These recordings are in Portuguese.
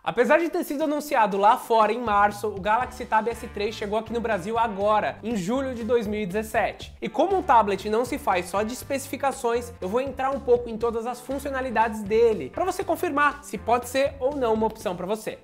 Apesar de ter sido anunciado lá fora em março, o Galaxy Tab S3 chegou aqui no Brasil agora, em julho de 2017. E como um tablet não se faz só de especificações, eu vou entrar um pouco em todas as funcionalidades dele, para você confirmar se pode ser ou não uma opção para você.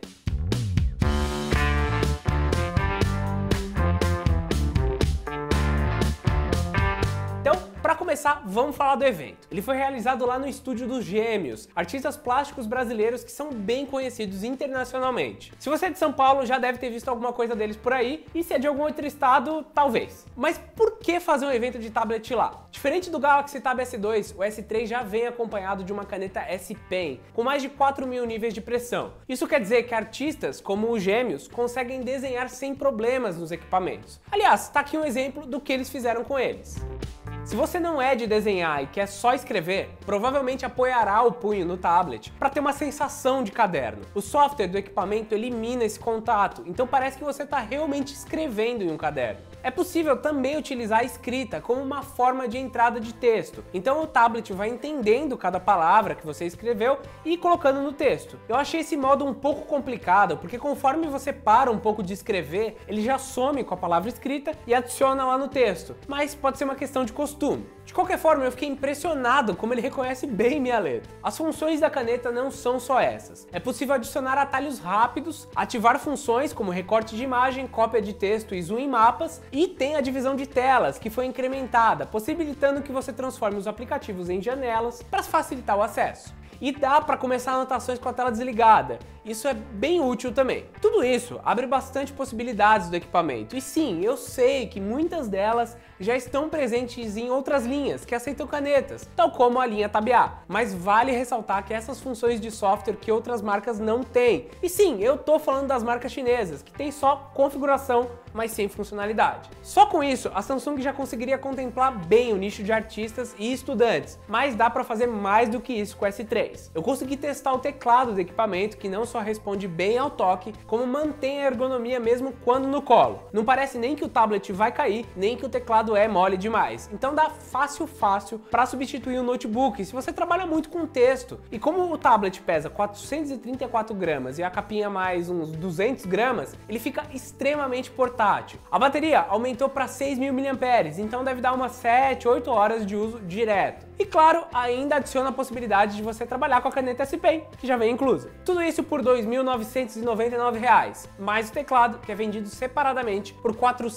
Para começar, vamos falar do evento. Ele foi realizado lá no estúdio dos Gêmeos, artistas plásticos brasileiros que são bem conhecidos internacionalmente. Se você é de São Paulo, já deve ter visto alguma coisa deles por aí, e se é de algum outro estado, talvez. Mas por que fazer um evento de tablet lá? Diferente do Galaxy Tab S2, o S3 já vem acompanhado de uma caneta S Pen, com mais de 4.000 níveis de pressão. Isso quer dizer que artistas, como os Gêmeos, conseguem desenhar sem problemas nos equipamentos. Aliás, tá aqui um exemplo do que eles fizeram com eles. Se você não é de desenhar e quer só escrever, provavelmente apoiará o punho no tablet para ter uma sensação de caderno. O software do equipamento elimina esse contato, então parece que você está realmente escrevendo em um caderno. É possível também utilizar a escrita como uma forma de entrada de texto, então o tablet vai entendendo cada palavra que você escreveu e colocando no texto. Eu achei esse modo um pouco complicado, porque conforme você para um pouco de escrever, ele já some com a palavra escrita e adiciona lá no texto, mas pode ser uma questão de costume. De qualquer forma, eu fiquei impressionado como ele reconhece bem minha letra. As funções da caneta não são só essas. É possível adicionar atalhos rápidos, ativar funções como recorte de imagem, cópia de texto e zoom em mapas, e tem a divisão de telas, que foi incrementada, possibilitando que você transforme os aplicativos em janelas para facilitar o acesso. E dá para começar anotações com a tela desligada. Isso é bem útil também. Tudo isso abre bastante possibilidades do equipamento. E sim, eu sei que muitas delas já estão presentes em outras linhas que aceitam canetas, tal como a linha Tab A. Mas vale ressaltar que essas funções de software que outras marcas não têm. E sim, eu tô falando das marcas chinesas, que tem só configuração, mas sem funcionalidade. Só com isso, a Samsung já conseguiria contemplar bem o nicho de artistas e estudantes, mas dá para fazer mais do que isso com o S3. Eu consegui testar o teclado do equipamento, que não só responde bem ao toque, como mantém a ergonomia mesmo quando no colo. Não parece nem que o tablet vai cair, nem que o teclado é mole demais. Então dá fácil para substituir o notebook se você trabalha muito com texto. E como o tablet pesa 434 gramas e a capinha mais uns 200 gramas, ele fica extremamente portátil. A bateria aumentou para 6.000 mAh, então deve dar umas 7, 8 horas de uso direto. E claro, ainda adiciona a possibilidade de você trabalhar com a caneta S Pen, que já vem inclusa. Tudo isso por R$ 2.999, mais o teclado, que é vendido separadamente por R$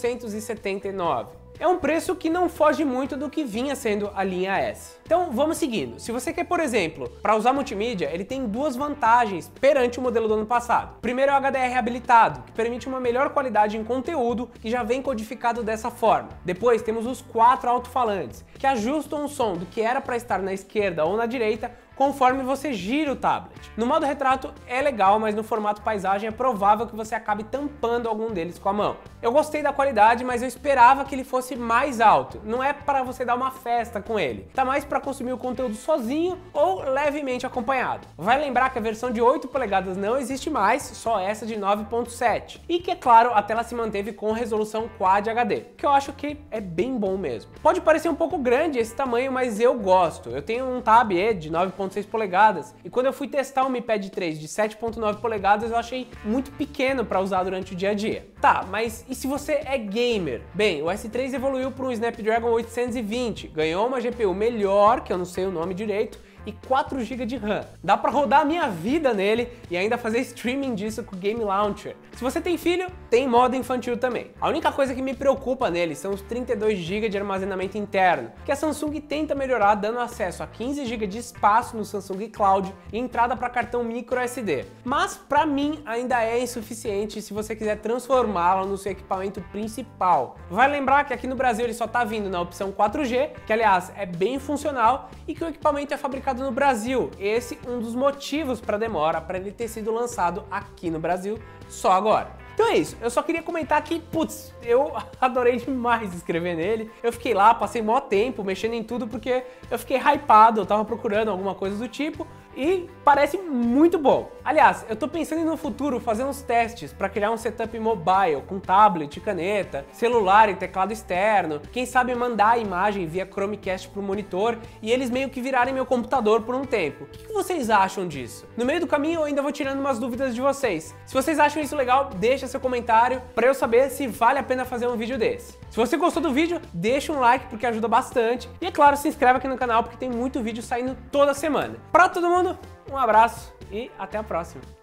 479. É um preço que não foge muito do que vinha sendo a linha S. Então vamos seguindo. Se você quer, por exemplo, para usar multimídia, ele tem duas vantagens perante o modelo do ano passado. Primeiro é o HDR habilitado, que permite uma melhor qualidade em conteúdo e já vem codificado dessa forma. Depois temos os 4 alto-falantes, que ajustam o som do que era para estar na esquerda ou na direita conforme você gira o tablet. No modo retrato é legal, mas no formato paisagem é provável que você acabe tampando algum deles com a mão. Eu gostei da qualidade, mas eu esperava que ele fosse mais alto. Não é para você dar uma festa com ele, tá mais para consumir o conteúdo sozinho ou levemente acompanhado. Vai lembrar que a versão de 8 polegadas não existe mais, só essa de 9.7. E que, é claro, a tela se manteve com resolução Quad HD, que eu acho que é bem bom mesmo. Pode parecer um pouco grande esse tamanho, mas eu gosto. Eu tenho um Tab E de 9.6 polegadas e quando eu fui testar o Mi Pad 3 de 7.9 polegadas eu achei muito pequeno para usar durante o dia a dia. Tá, mas e se você é gamer? Bem, o S3 evoluiu para um Snapdragon 820, ganhou uma GPU melhor, que eu não sei o nome direito, e 4 GB de RAM. Dá pra rodar a minha vida nele e ainda fazer streaming disso com o Game Launcher. Se você tem filho, tem modo infantil também. A única coisa que me preocupa nele são os 32 GB de armazenamento interno, que a Samsung tenta melhorar dando acesso a 15 GB de espaço no Samsung Cloud e entrada para cartão micro SD. Mas pra mim ainda é insuficiente se você quiser transformá-lo no seu equipamento principal. Vai lembrar que aqui no Brasil ele só tá vindo na opção 4G, que aliás é bem funcional, e que o equipamento é fabricado no Brasil. Esse um dos motivos para a demora para ele ter sido lançado aqui no Brasil só agora. Então é isso, eu só queria comentar que, putz, eu adorei demais escrever nele. Eu fiquei lá, passei mó tempo mexendo em tudo porque eu fiquei hypado, eu tava procurando alguma coisa do tipo. e parece muito bom. Aliás, eu tô pensando em no futuro fazer uns testes para criar um setup mobile com tablet, caneta, celular e teclado externo, quem sabe mandar a imagem via Chromecast pro monitor e eles meio que virarem meu computador por um tempo. O que vocês acham disso? No meio do caminho eu ainda vou tirando umas dúvidas de vocês. Se vocês acham isso legal, deixa seu comentário para eu saber se vale a pena fazer um vídeo desse. Se você gostou do vídeo, deixa um like porque ajuda bastante. E é claro, se inscreve aqui no canal porque tem muito vídeo saindo toda semana. Para todo mundo, um abraço e até a próxima.